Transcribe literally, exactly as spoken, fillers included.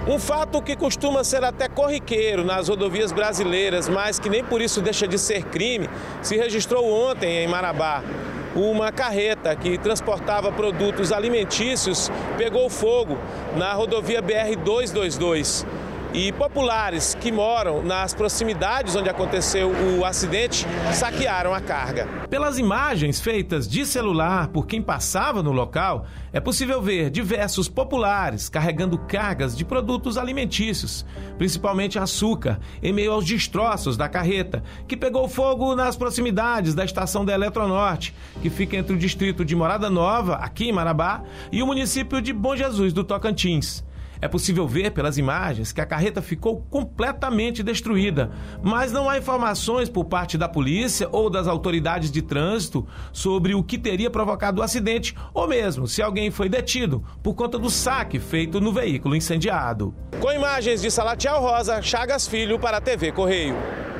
Um fato que costuma ser até corriqueiro nas rodovias brasileiras, mas que nem por isso deixa de ser crime, se registrou ontem em Marabá. Uma carreta que transportava produtos alimentícios pegou fogo na rodovia B R duzentos e vinte e dois. E populares que moram nas proximidades onde aconteceu o acidente saquearam a carga. Pelas imagens feitas de celular por quem passava no local, é possível ver diversos populares carregando cargas de produtos alimentícios, principalmente açúcar, em meio aos destroços da carreta, que pegou fogo nas proximidades da estação da Eletronorte, que fica entre o distrito de Morada Nova, aqui em Marabá, e o município de Bom Jesus do Tocantins. É possível ver pelas imagens que a carreta ficou completamente destruída, mas não há informações por parte da polícia ou das autoridades de trânsito sobre o que teria provocado o acidente ou mesmo se alguém foi detido por conta do saque feito no veículo incendiado. Com imagens de Salatiel Rosa, Chagas Filho para a T V Correio.